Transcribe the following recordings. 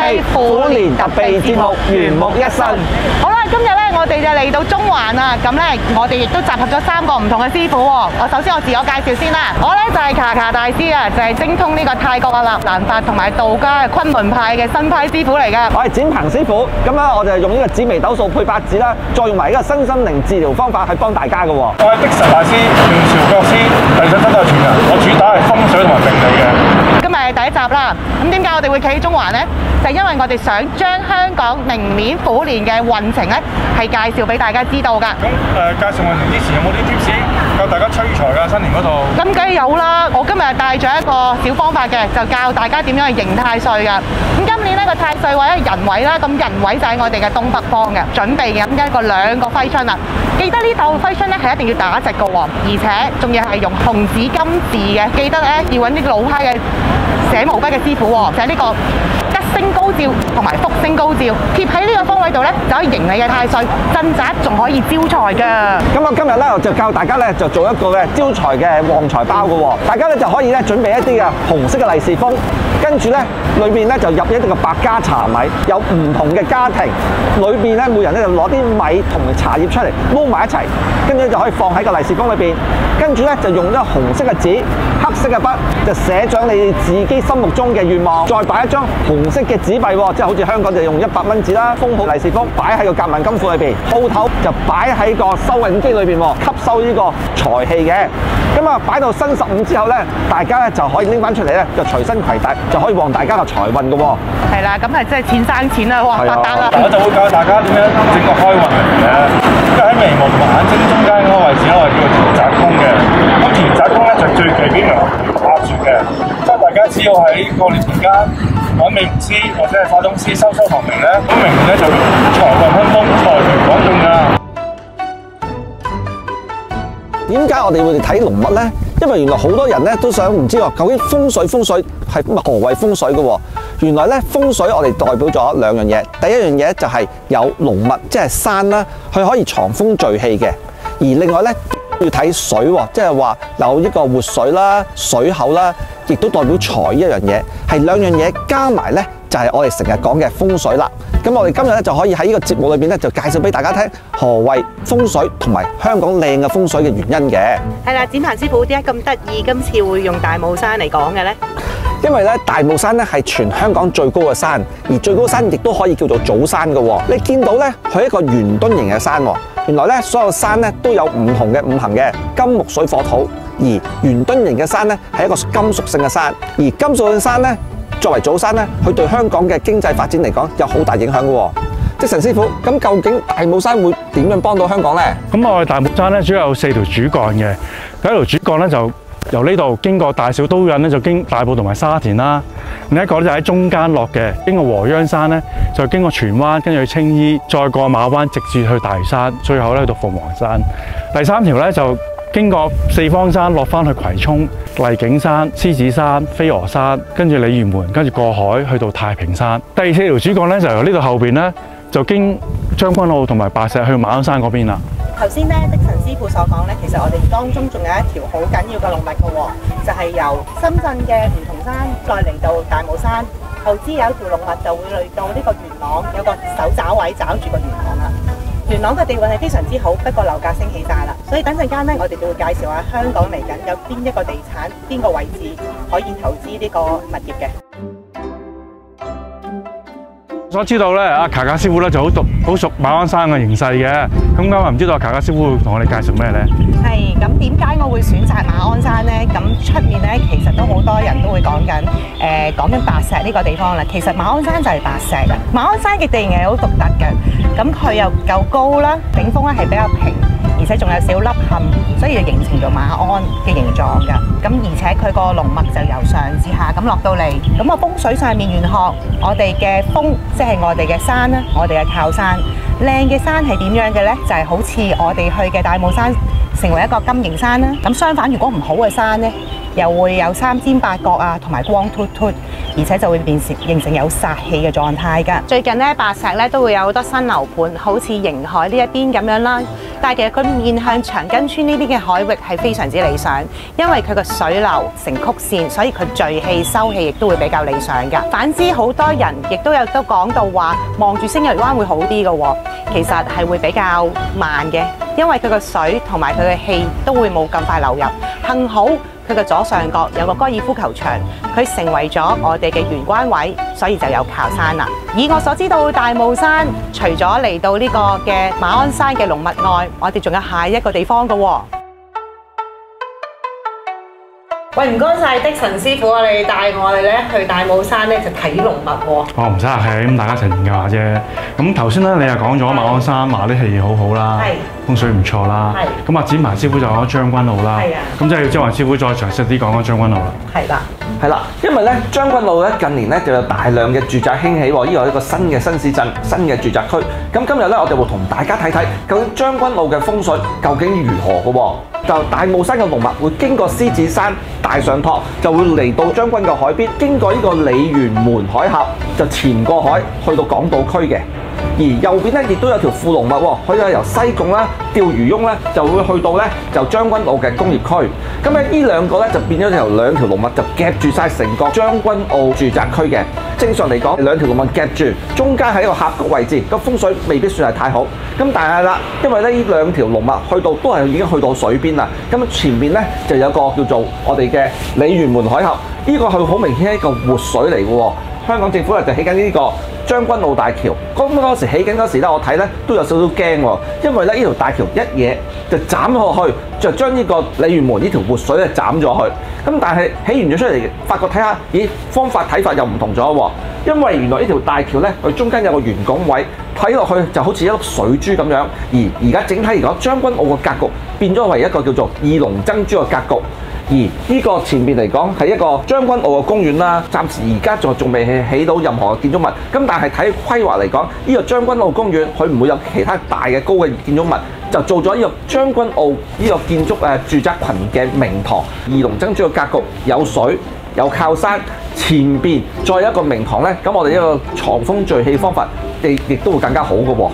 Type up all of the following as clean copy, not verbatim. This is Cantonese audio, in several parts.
氣虎年特備節目圓木一新。 好啦，今日咧我哋就嚟到中環啦，咁咧我哋亦都集合咗3個唔同嘅師傅喎。首先我自我介紹先啦，我咧就係卡卡大師啊，就係精通呢個泰國嘅納蘭法同埋道家嘅昆崙派嘅新派師傅嚟㗎。 我係展鵬師傅，咁咧我就係用呢個紫微斗數配八字啦，再用埋呢個身心靈治療方法去幫大家嘅。 我係的神大師，明朝國師，第7代傳人，我主打係風水同埋命理嘅。 今日係第一集啦，咁點解我哋會企喺中環呢？就係因為我哋想將香港明年虎年嘅運程咧，係介紹俾大家知道㗎。 咁介紹運程之前有冇啲 tips 教大家催財㗎？新年嗰度？咁梗係有啦！我今日帶咗一個小方法嘅，就教大家點樣去迎太歲㗎。咁今年呢個太歲位係人位啦，咁人位就喺我哋嘅東北方嘅，準備緊2個揮春啦。記得呢度揮春咧係一定要打直嘅喎，而且仲要係用紅紙金字嘅。記得咧要揾啲老派嘅寫毛筆嘅師傅喎，寫呢個吉星高照同埋福星高照，貼喺呢個方位度咧就可以迎你嘅太歲，鎮宅仲可以招財㗎。 咁我今日咧就教大家咧就做一個嘅招財嘅旺財包嘅喎，大家咧就可以咧準備一啲嘅紅色嘅利是封，跟住咧裏邊咧就入一啲嘅百家茶米，有唔同嘅家庭裏邊咧每人咧就攞啲米同茶葉出嚟撈埋一齊，跟住就可以放喺個利是封裏邊，跟住咧就用咗紅色嘅紙、黑色嘅筆就寫上你自己心目中嘅願望，再擺一張紅色嘅紙幣喎，即係好似香港就用100蚊紙啦，封好利是封，擺喺個夾萬金庫裏邊，鋪頭就擺喺個收銀機裏邊喎，吸收呢個財氣嘅。咁啊擺到新15之後咧，大家咧就可以拎翻出嚟咧，就隨身攜帶，就可以旺大家嘅財運嘅喎。 係啦，咁係真係錢生錢啦，哇！發達啦！ 我就會教大家點樣整個開運嚟嘅。因為喺眉毛同埋眼睛中間嗰個位置咧，我哋叫做田宅宮嘅。咁田宅宮咧就最忌俾人壓住嘅，即係大家只要喺過年期間揾美容師或者係化妝師收學名咧，咁明年咧就財運亨通、財源廣進㗎。 點解我哋會睇龍脈呢？因為原來好多人咧都想唔知喎，究竟風水係何謂風水嘅喎？原來咧風水我哋代表咗2樣嘢，第一樣嘢就係有龍脈，即係山啦，佢可以藏風聚氣嘅；而另外咧要睇水喎，即係話有呢個活水啦、水口啦，亦都代表財一樣嘢，係2樣嘢加埋咧就係我哋成日講嘅風水啦。咁我哋今日咧就可以喺呢個節目裏邊咧就介紹俾大家聽何謂風水同埋香港靚嘅風水嘅原因嘅。 係啦，展鵬師傅點解咁得意？今次會用大帽山嚟講嘅咧？ 因為咧大帽山咧係全香港最高嘅山，而最高山亦都可以叫做祖山嘅喎。你見到咧佢係一個圓墩形嘅山喎。原來咧所有山咧都有唔同嘅5行嘅金木水火土，而圓墩形嘅山咧係一個金屬性嘅山，而金屬性山咧作為祖山咧，佢對香港嘅經濟發展嚟講有好大影響嘅喎。即神師傅，咁究竟大帽山會點樣幫到香港呢？ 咁我哋大帽山咧主要有4條主幹嘅，第一條主幹咧就由呢度經過大小刀刃咧，就經大埔同埋沙田啦。另一個咧就喺中間落嘅，經過禾秧山咧，就經過荃灣，跟住去青衣，再過馬灣，直至去大嶼山，最後咧去到鳳凰山。第3條咧就經過4方山落翻去葵涌、荔景山、獅子山、飛鵝山，跟住鯉魚門，跟住過海去到太平山。第4條主幹咧就由呢度後邊咧，就經將軍澳同埋白石去馬鞍山嗰邊啦。 頭先咧的神師傅所講咧，其實我哋當中仲有一條好緊要嘅龍脈嘅喎，就係由深圳嘅梧桐山再嚟到大帽山，後支有一條龍脈就會嚟到呢個元朗，有個手爪位抓住個元朗啦。元朗嘅地運係非常之好，不過樓價升起晒啦，所以等陣間咧，我哋就會介紹下香港嚟緊有邊一個地產、邊個位置可以投資呢個物業嘅。 所知道咧，阿卡卡師傅咧就好熟馬鞍山嘅形勢嘅。咁今日唔知道阿卡卡師傅會同我哋介紹咩咧？ 係咁點解我會選擇馬鞍山咧？咁出面咧其實都好多人都會講緊講緊白石呢個地方啦。其實馬鞍山就係白石啊。馬鞍山嘅地形係好獨特嘅，咁佢又夠高啦，頂峰咧係比較平，而且仲有少凹陷，所以就形成咗馬鞍嘅形狀㗎。咁而且佢個龍脈就由上至下咁落到嚟。咁個風水上面玄學，我哋嘅風即係我哋嘅山啦，我哋嘅靠山。靚嘅山係點樣嘅呢？就係好似我哋去嘅大帽山，成為一個金型山啦。咁相反，如果唔好嘅山呢，又會有3尖8角啊，同埋光禿禿，而且就會形成有煞氣嘅狀態㗎。最近呢，白石咧都會有好多新樓盤，好似迎海呢一邊咁樣啦。但係其實佢面向長庚村呢啲嘅海域係非常之理想，因為佢個水流成曲線，所以佢聚氣收氣亦都會比較理想㗎。反之，好多人亦都講到話望住星日灣會好啲嘅喎，其實係會比較慢嘅，因為佢個水同埋佢嘅氣都會冇咁快流入。幸好佢嘅左上角有個高爾夫球場，佢成為咗我哋嘅玄關位，所以就有靠山啦。以我所知道，大帽山除咗嚟到呢個嘅馬鞍山嘅龍脈外，我哋仲有下一個地方㗎喎。喂，唔該晒的神師傅，我哋帶我哋咧去大帽山咧就睇龍脈喎。 哦，唔使客氣，咁大家一齊研究下啫。咁頭先咧，你又講咗馬鞍山話啲氣好好啦，風水唔錯啦。咁啊，展鵬師傅就講將軍澳啦。咁即係要張華師傅再詳細啲講將軍澳啦。 係啦，因為咧將軍澳咧近年咧就有大量嘅住宅興起喎，呢個係一個新嘅新市鎮、新嘅住宅區。咁今日咧我哋會同大家睇睇究竟將軍澳嘅風水究竟如何嘅喎。就大帽山嘅龍脈會經過獅子山大上托，就會嚟到將軍嘅海邊，經過呢個鯉魚門海峽，就潛過海去到港島區嘅。而右邊咧亦都有條副龍脈喎，可以由西貢啦、釣魚翁咧就會去到咧就將軍澳嘅工業區。咁咧呢兩個咧就變咗兩條龍脈就夾住晒成個將軍澳住宅區嘅。正常嚟講，兩條龍脈夾住，中間喺一個峽谷位置，個風水未必算係太好。咁但係啦，因為咧呢兩條龍脈去到都係已經去到水邊啦，咁前面咧就有個叫做我哋嘅鯉魚門海峽，呢個係好明顯係一個活水嚟嘅喎。香港政府咧就起緊呢個將軍澳大橋，咁嗰時起緊嗰時咧，我睇咧都有少少驚喎，因為咧呢條大橋一嘢就斬落去，就將呢個鯉魚門呢條活水咧斬咗去。咁但係起完咗出嚟，發覺睇下，咦，方法睇法又唔同咗喎，因為原來呢條大橋咧，佢中間有個圓拱位，睇落去就好似一粒水珠咁樣。而家整體嚟講，將軍澳嘅格局變咗為一個叫做二龍爭珠嘅格局。而呢個前面嚟講係一個將軍澳嘅公園啦，暫時而家仲未起到任何嘅建築物。咁但係睇規劃嚟講，呢個將軍澳公園佢唔會有其他大嘅高嘅建築物，就做咗呢個將軍澳呢個建築住宅群嘅明堂。二龍爭珠嘅格局，有水有靠山，前邊再有一個明堂咧，咁我哋呢個藏風聚氣方法亦都會更加好嘅喎。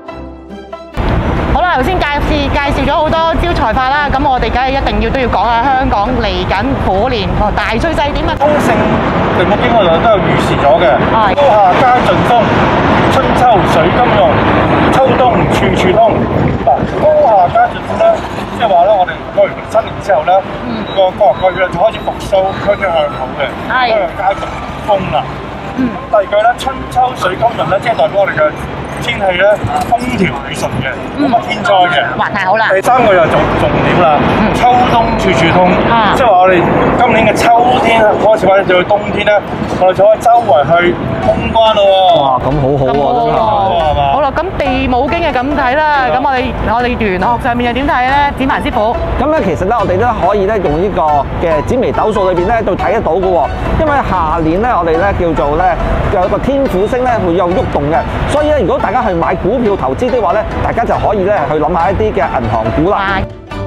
好啦，頭先介紹咗好多招財法啦，咁我哋梗係一定都要講下香港嚟緊虎年大趨勢點啊！ 通勝地母經我哋都有預示咗嘅，高下皆盡風，春秋水金融，秋冬處處通。嗱，高下皆盡風咧，即係話咧，我哋過完新年之後咧，個各月就開始復甦，趨向好嘅，高下皆盡風啦。咁第二句咧，春秋水金融咧，即係代表我哋嘅天氣咧風調雨順嘅，冇乜天災嘅。哇，太好啦！第三個又重點啦，秋冬處處通，即係話我哋今年嘅秋天開始或者到冬天咧，我哋就可以周圍去通關咯喎。 哇，咁好好喎，真係。 好啦，咁地母經係咁睇啦，咁我哋玄學上面又點睇咧？展鵬師傅。 咁咧，其實咧，我哋都可以咧用呢個嘅紫微斗數裏邊咧，都睇得到嘅喎。因為下年咧，我哋咧叫做咧有一個天府星咧會有喐動嘅，所以咧，如果大家去買股票投資的話咧，大家就可以咧去諗下一啲嘅銀行股啦。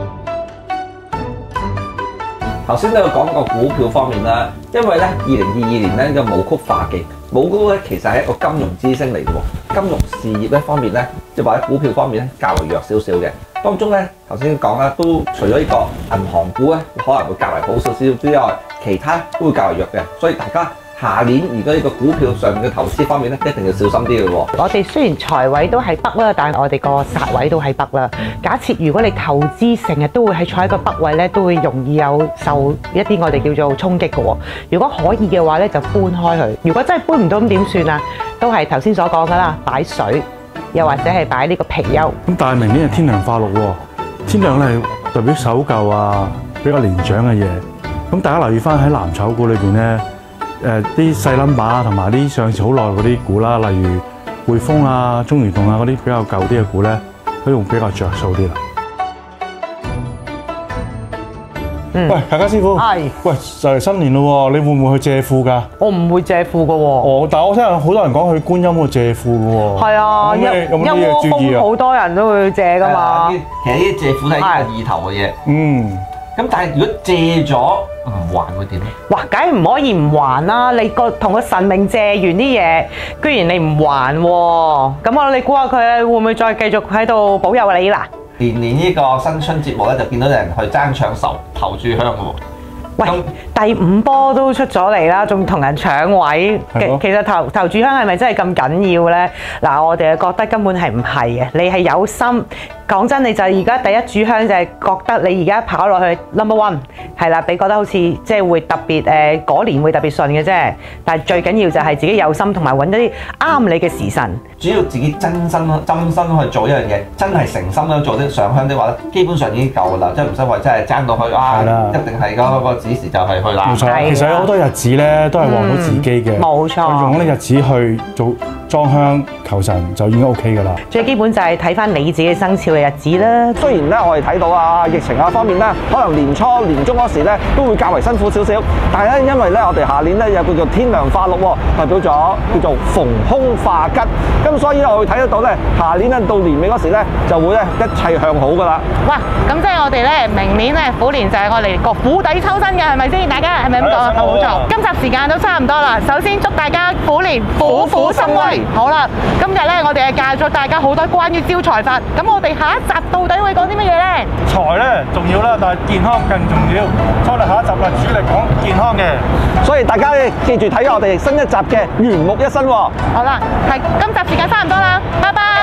頭先都有講過股票方面啦，因為咧2022年咧個武曲化忌，武曲咧其實係一個金融之星嚟嘅喎，金融事業咧方面咧，即係或者股票方面咧較為弱少少嘅。當中咧頭先講啦，都除咗呢個銀行股咧可能會較為好少少之外，其他都會較為弱嘅，所以大家下年如果呢個股票上面嘅投資方面咧，一定要小心啲嘅喎。 我哋雖然財位都喺北啦，但係我哋個煞位都喺北啦。假設如果你投資成日都會喺坐喺個北位咧，都會容易有受一啲我哋叫做衝擊嘅喎。如果可以嘅話咧，就搬開佢。如果真係搬唔到咁點算啊？都係頭先所講嘅啦，擺水，又或者係擺呢個貔貅。咁但係明年係天梁化祿喎，天梁係代表守舊啊，比較年長嘅嘢。咁大家留意翻喺藍籌股裏邊咧。啲細 number 同埋啲上市好耐嗰啲股啦，例如匯豐啊、中移動啊嗰啲比較舊啲嘅股咧，佢用比較着數啲啦。喂，大家師傅，喂，就嚟新年咯喎，你會唔會去借庫㗎？ 我唔會借庫㗎喎。 哦，但係我聽好多人講去觀音嗰度借庫㗎喎。 係啊，一窩蜂好多人都會借㗎嘛。 其實呢啲借庫係一個意頭嘅嘢。咁但係如果借咗唔還會點咧？ 哇，梗係唔可以唔還啦！你同個神明借完啲嘢，居然你唔還喎，咁你估下佢會唔會再繼續喺度保佑你啦？ 年年呢個新春節目咧，就見到有人去爭搶頭炷香嘅喎。 喂，第5波都出咗嚟啦，仲同人搶位。其實頭炷香係咪真係咁緊要呢？嗱，我哋覺得根本係唔係嘅。你係有心，講真，你就而家第一炷香就係覺得你而家跑落去 number one 係啦，你覺得好似即係會特別嗰年會特別順嘅啫。但係最緊要就係自己有心，同埋揾咗啲啱你嘅時辰。 主要自己真心去做一樣嘢，真係誠心咁做啲上香的話咧，基本上已經夠㗎啦，即係唔使話真係爭到去啊，一定係嗰個指示就係去啦。 冇錯，其實有好多日子咧都係旺到自己嘅。 冇錯， 用嗰啲日子去做裝香求神就已經 OK 㗎啦。 最基本就係睇翻你自己生肖嘅日子啦。 雖然咧我哋睇到啊疫情方面咧，可能年初年中嗰時咧都會較為辛苦少少，但係咧因為咧我哋下年咧有叫做天梁化祿喎，代表咗叫做逢凶化吉。咁所以咧我會睇得到咧，下年咧到年尾嗰時咧就會咧一切向好㗎啦。 哇！咁即係我哋咧明年咧虎年就係我哋個虎底抽薪嘅，係咪先？大家係咪咁講啊？冇錯。今集時間都差唔多啦，首先祝大家虎年虎虎生威。好啦，今日咧我哋係教咗大家好多關於招財法，咁我哋下一集到底會講啲乜嘢咧？ 財咧重要啦，但係健康更重要。所以我哋下一集啊主力講健康嘅， 所以大家咧記住睇我哋新一集嘅元木一生喎。 好啦，係今集時間差唔多啦，拜拜。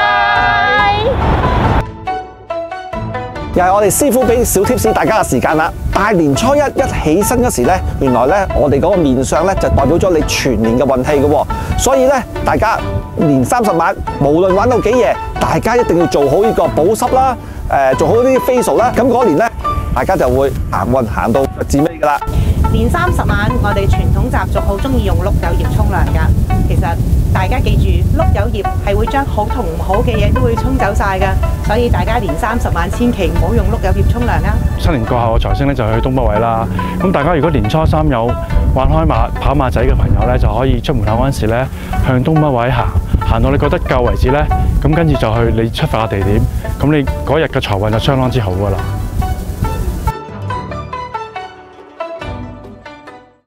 又係我哋師傅俾小貼士大家嘅時間啦。大年初一起身嗰時咧，原來咧我哋嗰個面相咧就代表咗你全年嘅運氣嘅喎。所以咧，大家年30晚無論玩到幾夜，大家一定要做好呢個保濕啦，做好啲 facial 啦。咁嗰年咧，大家就會行運行到至尾㗎啦。 年30晚，我哋傳統習俗好中意用碌柚葉沖涼㗎。其實大家記住，碌柚葉係會將好同唔好嘅嘢都會沖走晒㗎。所以大家年30晚千祈唔好用碌柚葉沖涼啊！ 新年過後嘅財星咧就去東北位啦。咁大家如果年初3有玩開馬跑馬仔嘅朋友咧，就可以出門口嗰陣時咧向東北位行到你覺得夠為止咧，咁跟住就去你出發嘅地點，咁你嗰日嘅財運就相當之好㗎啦。